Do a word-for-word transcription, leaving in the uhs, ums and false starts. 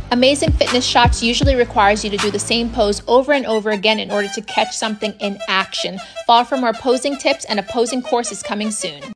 Amazing fitness shots usually requires you to do the same pose over and over again in order to catch something in action. Follow for more posing tips, and a posing course is coming soon.